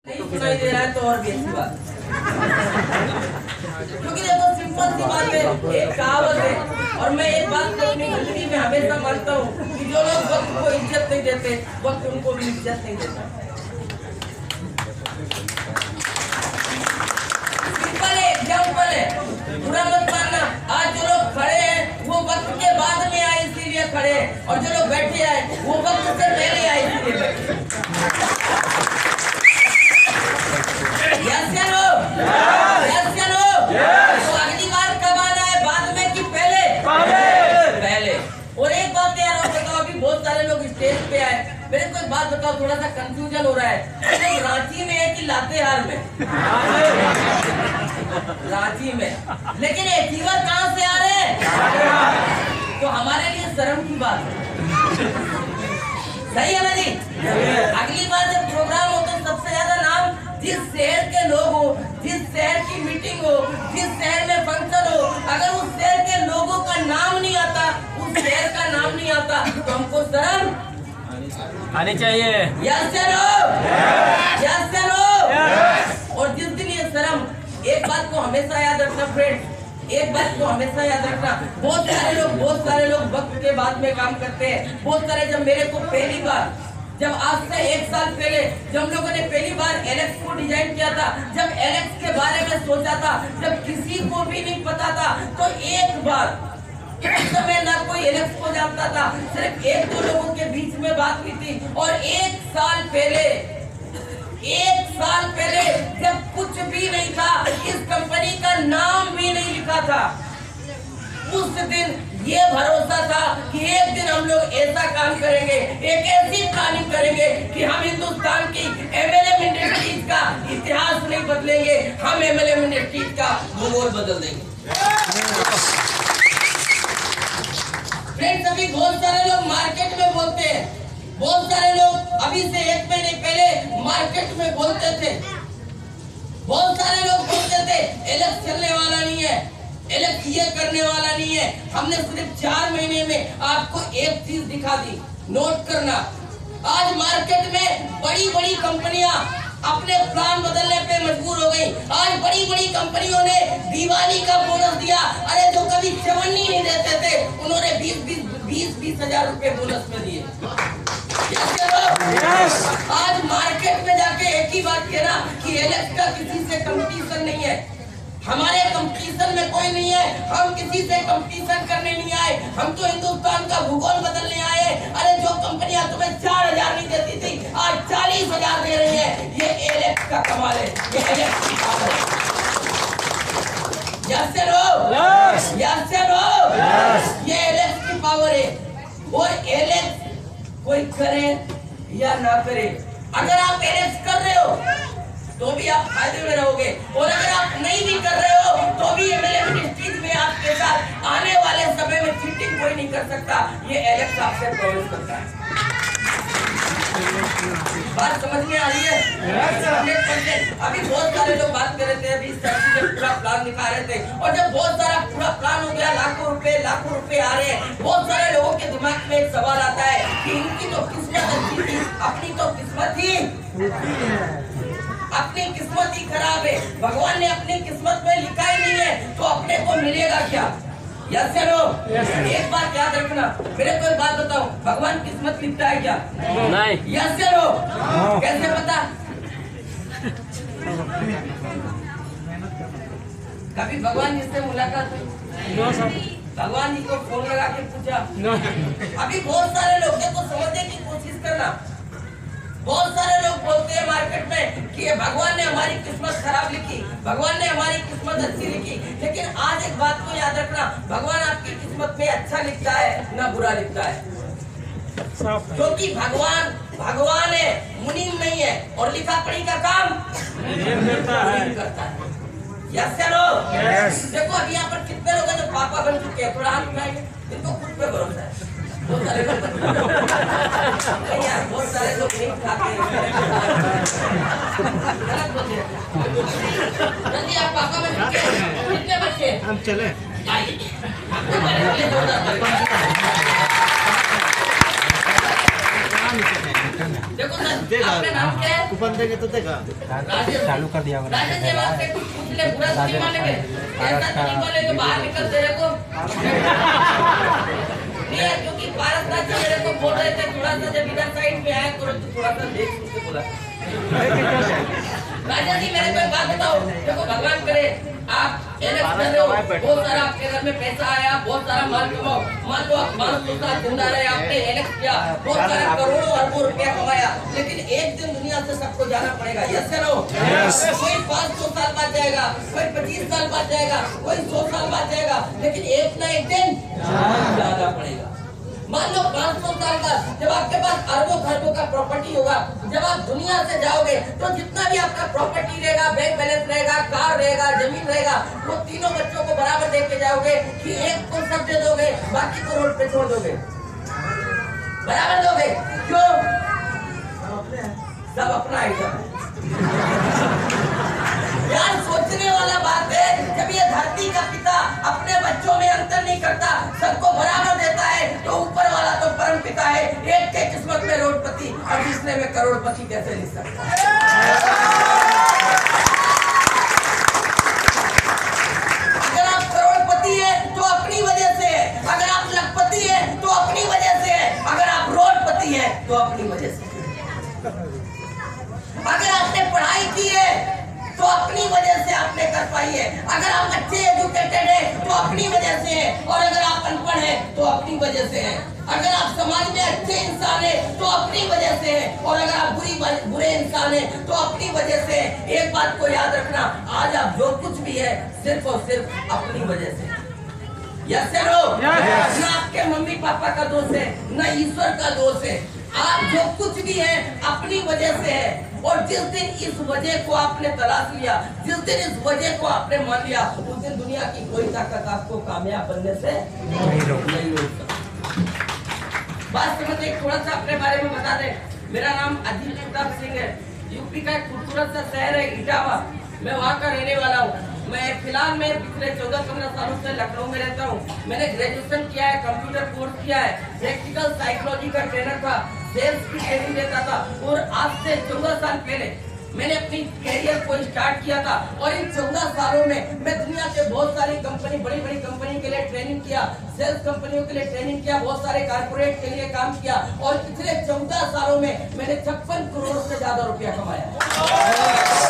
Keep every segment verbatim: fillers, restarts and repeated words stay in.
नहीं सुनाई दे रहा है तो और भी अच्छी बात। क्योंकि देखो सिंपल सी बात है, एक कहावत है और मैं एक बात को अपनी जिंदगी में हमेशा मानता हूँ कि जो लोग वक्त को इज्जत नहीं देते वक्त उनको भी इज्जत नहीं देता। सिंपल है, एग्जाम्पल है, बुरा मत मानना। आज जो लोग खड़े हैं वो वक्त के बाद में आए इसीलिए खड़े हैं, और जो लोग बैठे आए वो वक्त से पहले आए इसीलिए बैठे। यस या नो? यस या नो? तो अगली बार कब आना है, बाद में कि पहले? पहले। और एक बात यार और बताओ, अभी बहुत सारे लोग स्टेज पे आए, मेरे को एक बात बताओ, थोड़ा सा कंफ्यूजन हो रहा है, तो रांची में है कि लातेहार में? रांची में, लेकिन अचीवर कहाँ से आ रहे हैं? तो हमारे लिए शर्म की बात है। सही है ना जी? अगली बार जब प्रोग्राम हो तो सबसे ज्यादा नाम जिस शहर के लोग हो, जिस शहर की मीटिंग हो, जिस शहर में फंक्शन हो, अगर उस शहर के लोगों का नाम नहीं आता, उस शहर का नाम नहीं आता, तो हमको शर्म आनी चाहिए। यस या नो? यस या नो? और जिस दिन ये शर्म, एक बात को हमेशा याद रखना फ्रेंड, एक बात को हमेशा याद रखना, बहुत सारे लोग बहुत सारे लोग वक्त के बाद में काम करते हैं। बहुत सारे, जब मेरे को पहली बार, जब आज से एक साल पहले जब लोगों ने पहली बार एलेक्स को डिजाइन किया था, जब एलेक्स के बारे में सोचा था, जब किसी को भी नहीं पता था, तो एक बार उस समय ना कोई एलेक्स को जानता था, सिर्फ एक दो लोगों के बीच में बात हुई थी। और एक साल पहले एक साल पहले जब कुछ भी नहीं था, इस कंपनी का नाम भी नहीं लिखा था, उस दिन ये भरोसा था कि एक दिन हम लोग ऐसा काम करेंगे, एक ऐसी प्लानिंग करेंगे कि हम हिंदुस्तान की एमएलएम इंडस्ट्रीज का इतिहास नहीं बदलेंगे, हम एमएलएम इंडस्ट्रीज का भूगोल बदल देंगे। फ्रेंड्स, अभी बहुत सारे लोग मार्केट में बोलते हैं, बहुत सारे लोग अभी से एक महीने पहले मार्केट में बोलते थे, बहुत सारे लोग बोलते थे एलेक्स चलने वाला नहीं है, एलेक्स ये करने वाला नहीं है। हमने सिर्फ चार महीने में आपको एक चीज दिखा दी, नोट करना। आज मार्केट में बड़ी बड़ी कंपनियां अपने प्लान बदलने पे मजबूर हो गई। आज बड़ी बड़ी कंपनियों ने दिवाली का बोनस दिया, अरे जो कभी चवन्नी नहीं देते थे उन्होंने बीस बीस बीस बीस हजार रुपए बोनस में दिए। yes. आज मार्केट में जाके एक ही बात कहना कि एलेक्स का किसी से कंपटीशन नहीं है, हमारे कंपटीशन में कोई नहीं है, हम किसी से कंपटीशन करने नहीं आए, हम तो हिंदुस्तान का भूगोल बदलने आए। अरे जो कंपनियां तुम्हें चार हजार नहीं देती थी आज चालीस हजार दे रही है, ये एलेक्स का कमाल है, ये एलेक्स की पावर है। यस या नो? यस या नो? ये एलेक्स की पावर है। और एलेक्स कोई करे या ना करे, अगर आप एलेक्स कर रहे हो तो भी आप फायदे में रहोगे, और अगर आप नहीं भी कर रहे हो तो भी एमएलएम इंडस्ट्रीज में आपके साथ आने वाले समय में चीटिंग कोई नहीं कर सकता, ये एलेक्स आपसे प्रॉमिस करता है। बात समझ में आ रही है? अभी बहुत सारे लोग बात कर रहे थे, अभी पूरा प्लान दिखा रहे थे, और जब बहुत सारा पूरा प्लान हो गया, लाखों रुपए लाखों रुपए आ रहे हैं, बहुत सारे लोगों के दिमाग में एक सवाल आता है कि इनकी तो किस्मत अच्छी थी, अपनी तो किस्मत ही अपनी किस्मत ही खराब है, भगवान ने अपनी किस्मत में लिखा ही नहीं है, तो अपने को मिलेगा क्या? यस या नो? एक बात याद रखना, मेरे को एक बात बताओ, भगवान किस्मत लिखता है क्या? नहीं। यस या नो? कैसे पता? कभी भगवान जिससे मुलाकात हुई? भगवान जी को फोन लगा के पूछा? अभी बहुत सारे लोग को समझने की कोशिश करना, बहुत सारे लोग बोलते हैं मार्केट में कि भगवान ने हमारी किस्मत खराब लिखी, भगवान ने हमारी किस्मत अच्छी लिखी, लेकिन आज एक बात को याद रखना, भगवान आपकी किस्मत में अच्छा लिखता है ना बुरा लिखता है, क्योंकि भगवान भगवान है, मुनीम नहीं है, और लिखा पढ़ी का काम करता है। यस या नो? देखो अभी यहाँ पर कितने लोग हैं जो पापा बन चुके हैं, थोड़ा हाथ उठाएंगे, इनको खुद पे भरोसा है। बहुत सारे लोग यार बहुत सारे लोग नहीं खाते हैं, जल्दी आप पापा बन चुके हैं, कितने बच्चे? हम चले देखो सर, आपका नाम क्या है? कूपन देंगे तो देगा। राजेश चालू कर दिया मैंने। राजेश जी आपसे कुछ पूछ ले, बुरा नहीं मानेंगे, ऐसा तो नहीं बोलेंगे बाहर निकल तेरे को नहीं है, क्योंकि पारस राज जी मेरे को बोल रहे थे थोड़ा सा जब इधर साइड में आया करो तो थोड़ा सा देख सुन के बोला। राजा जी मेरे को एक बात बताओ, देखो भगवान करे आप एलेक्स कर रहे हो, बहुत सारा आपके घर में पैसा आया, बहुत सारा माल कमाओ, मान लो आप पाँच सौ साल जिंदा रहे, आपने एलेक्स किया, बहुत सारा करोड़ों अरबों रुपया कमाया, लेकिन एक दिन दुनिया से सबको जाना पड़ेगा। यस या नो? कोई पाँच सौ साल बाद जाएगा, कोई पच्चीस साल बाद जाएगा, कोई सौ साल बाद जाएगा, लेकिन एक ना एक दिन जाना पड़ेगा। मान लो पाँच सौ साल बाद जब आपके पास अरबों खरबों का प्रॉपर्टी होगा, जब आप दुनिया से जाओगे तो जितना भी आपका प्रॉपर्टी रहेगा, बैंक बैलेंस रहेगा, कार रहेगा, जमीन रहेगा, वो तीनों बच्चों को बराबर दे के जाओगे कि एक को सब दे दोगे, बाकी को रोड पे छोड़ दोगे? बराबर दोगे? क्यों? सब अपना आइटम है यार। सोचने वाला बात है, जब ये धरती का पिता अपने बच्चों में अंतर नहीं करता, सबको बराबर देता है, तो ऊपर वाला तो परम पिता है। एक के किस्मत में रोडपति और दूसरे में करोड़पति कैसे लिख सकता है? अगर आप करोड़पति है तो अपनी वजह से है, अगर आप लखपति है तो अपनी वजह से है, अगर आप रोडपति है तो अपनी वजह से। अगर आपने पढ़ाई की है तो अपनी वजह से आपने कर पाई है, अगर आप अच्छे एजुकेटेड है तो अपनी वजह से है, और अगर आप अनपढ़ है तो अपनी वजह से है। अगर आप समाज में अच्छे इंसान है तो अपनी वजह से है, और अगर आप बुरी बुरे इंसान है तो अपनी वजह से है। एक बात को याद रखना, आज आप जो कुछ भी है सिर्फ और सिर्फ अपनी वजह से। यस या नो? न आपके मम्मी पापा का दोष है, न ईश्वर का दोष है। आप जो कुछ भी है अपनी वजह से है, और जिस दिन इस वजह को आपने तलाश लिया, जिस दिन इस वजह को आपने मान लिया, उस दिन दुनिया की कोई ताकत आपको कामयाब बनने से नहीं रोक सकती। बात समझे? थोड़ा सा अपने बारे में बता दें। मेरा नाम अजीत प्रताप सिंह है, यूपी का एक खूबसूरत सा शहर है इटावा, मैं वहाँ का रहने वाला हूँ। मैं फिलहाल में पिछले चौदह पंद्रह सालों से लखनऊ में रहता हूँ। मैंने ग्रेजुएशन किया है, कंप्यूटर कोर्स किया है, प्रैक्टिकल साइकोलॉजी का ट्रेनर था, सेल्स की ट्रेनिंग देता था, और आज से चौदह साल पहले मैंने अपनी कैरियर को स्टार्ट किया था। और इन चौदह सालों में मैं दुनिया के बहुत सारी कंपनी, बड़ी बड़ी कंपनी के लिए ट्रेनिंग किया, सेल्स कंपनियों के लिए ट्रेनिंग किया, बहुत सारे कारपोरेट के लिए काम किया, और पिछले चौदह सालों में मैंने छप्पन करोड़ से ज्यादा रुपया कमाया।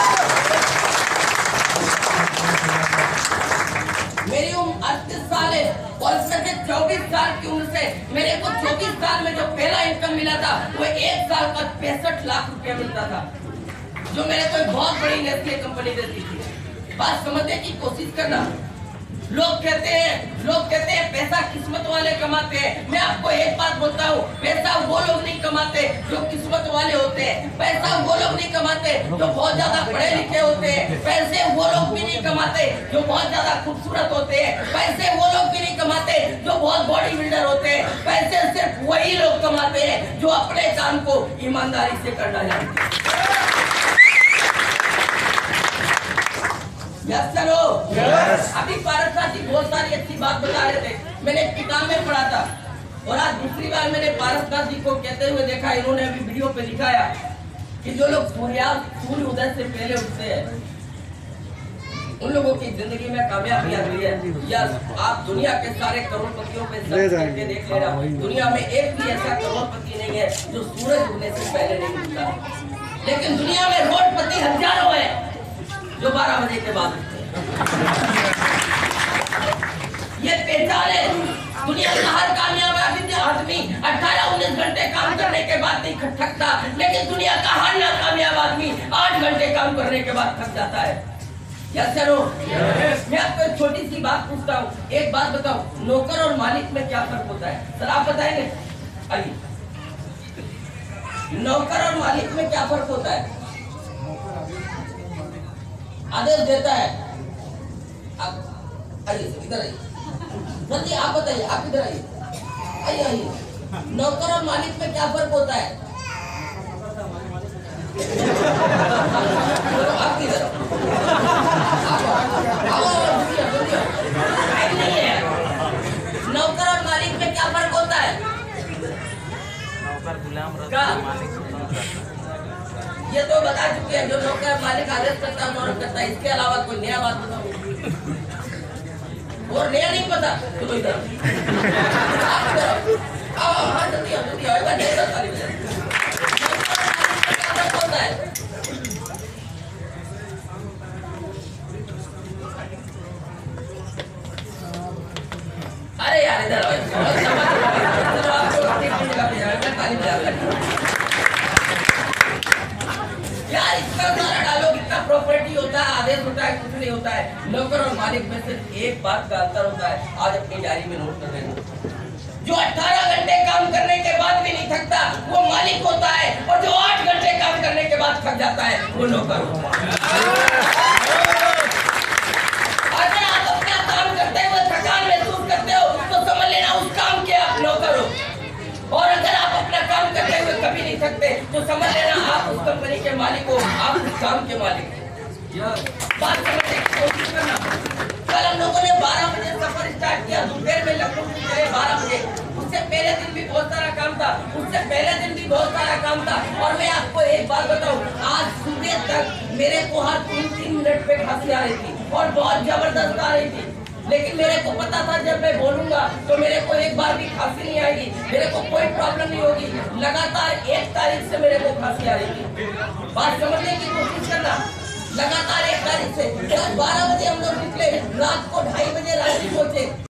मेरी उम्र अड़तीस साल है, और इसमें चौबीस साल की उम्र से मेरे को चौबीस साल में जो पहला इनकम मिला था वो एक साल का पैंसठ लाख रुपया मिलता था, जो मेरे को बहुत बड़ी नेस्ले कंपनी देती थी। बात समझने की कोशिश करना। लोग कहते हैं लोग कहते हैं पैसा किस्मत वाले कमाते हैं। मैं आपको एक बात बोलता हूँ, पैसा वो लोग नहीं कमाते जो किस्मत वाले होते हैं, पैसा वो लोग नहीं कमाते जो बहुत ज्यादा पढ़े लिखे होते हैं, पैसे वो लोग भी नहीं कमाते जो बहुत ज्यादा खूबसूरत होते हैं, पैसे वो लोग भी नहीं कमाते जो बहुत बॉडी बिल्डर होते हैं, पैसे सिर्फ वही लोग कमाते हैं जो अपने काम को ईमानदारी से करना जानते हैं। यस सर हो? अभी पारस जी बहुत सारी अच्छी बात बता रहे थे, मैंने एक किताब में पढ़ा था, और आज दूसरी बार मैंने पारस जी को कहते हुए देखा। इन्होंने अभी वीडियो पे दिखाया कि जो लोग सूर्यास्त सूर्य उदय से पहले उठते हैं उन लोगों की जिंदगी में कामयाबी आती है। यस, आप दुनिया के सारे करोड़पतियों पे सर्च करके देख लेना, दुनिया में एक भी ऐसा करोड़पति नहीं है जो सूरज उगने से पहले नहीं उठता, लेकिन दुनिया में रोडपति हजारों है जो बारह बजे के बाद उठते हैं। ये पहचान है। दुनिया का हर कामयाब आदमी अठारह उन्नीस घंटे काम करने के बाद नहीं थकता, लेकिन दुनिया का हर नाकामयाब आदमी आठ घंटे काम करने के बाद थक जाता है। यस सर हो? मैं आपको एक छोटी सी बात पूछता हूँ, एक बात बताओ, नौकर और मालिक में क्या फर्क होता है? सर आप बताएंगे? आइए, नौकर और मालिक में क्या फर्क होता है? आदेश देता है। आप आइए इधर आइए, जल्दी आप बताइए, आप इधर आइए, आइए आइए। नौकर और मालिक में क्या फर्क होता है? आप किधर? नहीं है। नौकर और मालिक में क्या फर्क होता है? नौकर गुलाम का? का मालिक आदेश करता है, गौरव करता है, इसके अलावा कोई नया बात बताओ और नया नहीं पता तो इधर आप इधर आओ, हाँ जल्दी आओ, जल्दी आओ, एक बार नहीं तो खाली बजा होता है। अरे यार इधर आओ, यार इतना सारा डायलॉग, इतना प्रॉपर्टी होता है, आदेश होता है, कुछ नहीं होता है। नौकर और मालिक में सिर्फ एक बात का अंतर होता है, आज अपनी डायरी में नोट कर लेना। जो अठारह घंटे काम करने के बाद भी नहीं थकता वो मालिक होता है, और जो आठ घंटे काम करने के बाद थक जाता है वो नौकर होता है। अगर आप अपना काम करते हुए थकान महसूस करते हो तो समझ लेना उस काम के आप नौकर हो, और अगर आप अपना काम करते हुए कभी नहीं थकते तो समझ लेना आप उस कंपनी के मालिक हो, आप उस काम के मालिक हो। बात समझने की कोशिश करना। कल हम लोगों ने बारह बजे सफर स्टार्ट किया, दोपहर में लखनऊ से बारह बजे। उससे पहले दिन भी बहुत सारा काम था, उससे पहले दिन भी बहुत सारा काम था। और मैं आपको एक बात बताऊं, आज सुबह तक मेरे को हर तीन तीन मिनट पे खांसी आ रही थी और बहुत जबरदस्त आ रही थी, लेकिन मेरे को पता था जब मैं बोलूंगा तो मेरे को एक बार भी खांसी नहीं आएगी, मेरे को कोई प्रॉब्लम नहीं होगी। लगातार एक तारीख से मेरे को खांसी आ रही थी। बात समझने की कोशिश करना, लगातार एक तारीख से। बारह बजे हम लोग निकले, रात को ढाई बजे रांची पहुंचे।